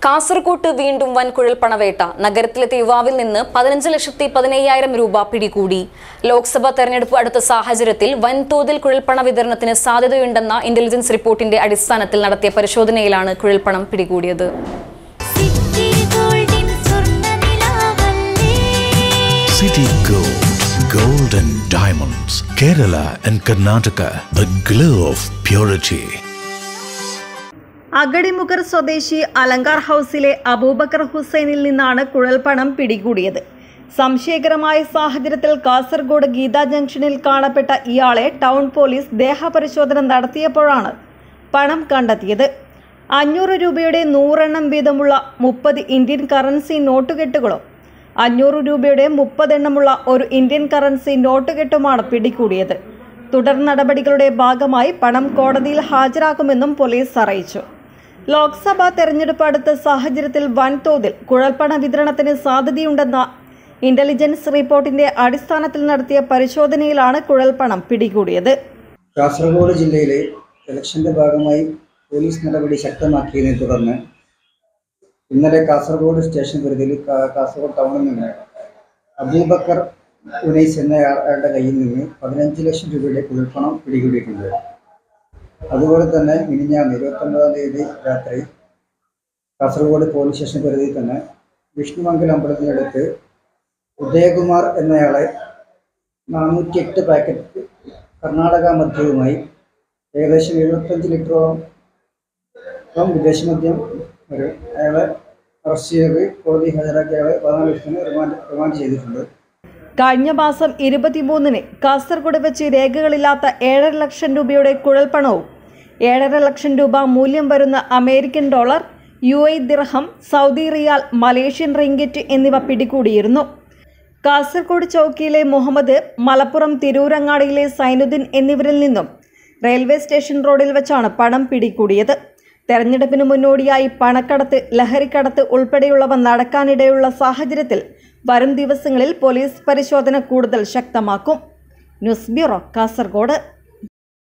കാസർകോട്ട് വീണ്ടും വൻ കുഴൽപ്പണവേട്ട. നഗരത്തിലെത്തിയ യുവാവിൽ നിന്ന് 15,15,000 രൂപ പിടികൂടി. ലോക്സഭാ തെരഞ്ഞെടുപ്പ് അടുത്ത സാഹചര്യത്തിൽ വൻതോതിൽ കുഴൽപ്പണ വിതരണത്തിന് സാധ്യതയുണ്ടെന്ന ഇന്റലിജൻസ് റിപ്പോർട്ടിന്റെ അടിസ്ഥാനത്തിൽ നടത്തിയ പരിശോധനയിലാണ് കുഴൽപ്പണം പിടികൂടിയത്. City Gold and Diamonds, Kerala and Karnataka, the glow of purity. അഗടിമുഖർ സ്വദേശി അലങ്കാർ ഹൗസിലെ അബൂബക്കർ ഹുസൈനിൽ നിന്നാണ് കുഴൽപ്പണം പിടികൂടിയത്. സംശയകരമായ സാഹചര്യത്തിൽ കാസർഗോഡ് ഗീതാ ജംഗ്ഷനിൽ കാണപ്പെട്ട ഇയാളെ ടൗൺ പോലീസ് ദേഹപരിശോധന നടത്തിയപ്പോഴാണ് പണം കണ്ടെത്തിയത്. 500 രൂപയുടെ 100 എണ്ണം വീതമുള്ള 30 ഇന്ത്യൻ കറൻസി നോട്ടുകെട്ടുകളും 500 രൂപയുടെ 30 എണ്ണമുള്ള ഒരു ഇന്ത്യൻ കറൻസി നോട്ടുകെട്ടുമാണ് പിടികൂടിയത്. തുടർ നടപടികളുടെ ഭാഗമായി പണം കോടതിയിൽ ഹാജരാക്കുമെന്നും പോലീസ് അറിയിച്ചു. ലോക്സഭാ തെരഞ്ഞെടുപ്പ് അടുത്ത സാഹചര്യത്തിൽ വൻതോതിൽ കുഴൽപ്പണ വിതരണത്തിന് സാധ്യതയുണ്ടെന്ന ഇന്റലിജൻസ് റിപ്പോർട്ടിന്റെ അടിസ്ഥാനത്തിൽ നടത്തിയ പരിശോധനയിലാണ് കുഴൽപ്പണം പിടികൂടിയത്. കാസർഗോഡ് ജില്ലയിലെ ഇലക്ഷന്റെ ഭാഗമായി പോലീസ് നടപടി ശക്തമാക്കിയതിനെ തുടർന്ന് ഇന്നലെ കാസർഗോഡ് സ്റ്റേഷൻ പരിധിയിൽ കാസർഗോഡ് ടൗണിൽ നിന്ന് അബൂബക്കർ ഉനൈസ് എന്നയാളുടെ കയ്യിൽ നിന്ന് 15 ലക്ഷം രൂപയുടെ കുഴൽപ്പണം പിടികൂടിയിട്ടുണ്ട്. അതുപോലെ തന്നെ മിനിഞ്ഞാന്ന് 29-ാം തീയതി രാത്രി കാസർഗോഡ് പോലീസ് സ്റ്റേഷൻ പരിധിയിൽ തന്നെ വിഷ്ണുമംഗലം അമ്പലത്തിനടുത്ത് ഉദയകുമാർ എന്നയാളെ 408 പാക്കറ്റ് കർണാടക മദ്യവുമായി ഏകദേശം 75 ലിറ്ററോളം വിദേശ മദ്യം അയാളെ അറസ്റ്റ് ചെയ്ത് കോടതി ഹാജരാക്കി അയാളെ 14 ദിവസത്തിന് റിമാൻഡ് ചെയ്തിട്ടുണ്ട്. കഴിഞ്ഞ മാസം 23-ന് കാസർഗോഡ് വെച്ച് രേഖകളില്ലാത്ത 7.5 ലക്ഷം രൂപയുടെ കുഴൽപ്പണവും 7.5 ലക്ഷം രൂപ മൂല്യം വരുന്ന അമേരിക്കൻ ഡോളർ, UAE ദിർഹം, സൗദി റിയാൽ, മലേഷ്യൻ റിംഗിറ്റ് എന്നിവ പിടികൂടിയിരുന്നു. കാസർഗോഡ് ചൗക്കിയിലെ മുഹമ്മദ്, മലപ്പുറം തിരൂരങ്ങാടിയിലെ സൈനുദ്ദീൻ എന്നിവരിൽ നിന്നും റെയിൽവേ സ്റ്റേഷൻ റോഡിൽ വെച്ചാണ് പണം പിടികൂടിയത്. തെരഞ്ഞെടുപ്പിന് മുന്നോടിയായി പണക്കടത്ത്, ലഹരിക്കടത്ത് ഉൾപ്പെടെയുള്ളവ നടക്കാനിടയുള്ള സാഹചര്യത്തിൽ വരും ദിവസങ്ങളിൽ പോലീസ് പരിശോധന കൂടുതൽ ശക്തമാക്കും. News bureau, Kasaragod.